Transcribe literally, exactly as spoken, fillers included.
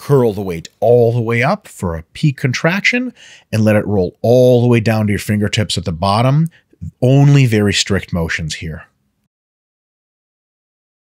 Curl the weight all the way up for a peak contraction and let it roll all the way down to your fingertips at the bottom. Only very strict motions here.